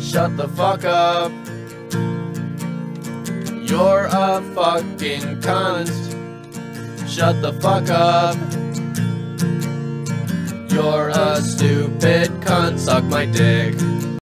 Shut the fuck up. You're a fucking cunt. Shut the fuck up. You're a stupid cunt. Suck my dick.